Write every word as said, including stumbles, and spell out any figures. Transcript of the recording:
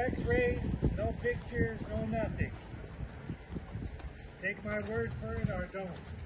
x-rays, no pictures, no nothing. Take my word for it or don't.